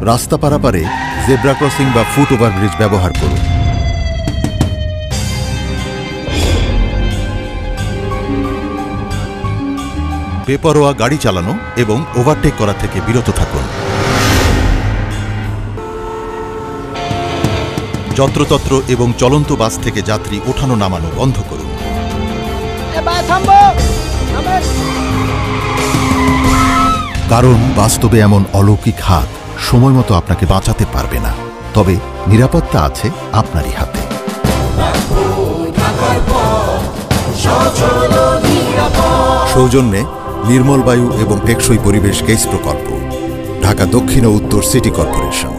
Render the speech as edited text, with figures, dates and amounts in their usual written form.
রাস্তা পারাপারে zebra crossing বা ফুট ওভারব্রিজ ব্যবহার করুন। বেপরোয়া গাড়ি চালানো এবং ওভারটেক করা থেকে বিরত থাকুন। যত্রতত্র এবং চলন্ত বাস থেকে যাত্রী ওঠানো নামানো বন্ধ করুন। কারণ বাস্তবে এমন অলৌকিক হাত সময় মতো আপনাকে বাঁচাতে পারবে না, তবে নিরাপত্তা আছে আপনারই হাতে। সৌজন্যে নির্মল বায়ু এবং টেকসই পরিবেশ কেস প্রকল্প, ঢাকা দক্ষিণ ও উত্তর সিটি কর্পোরেশন।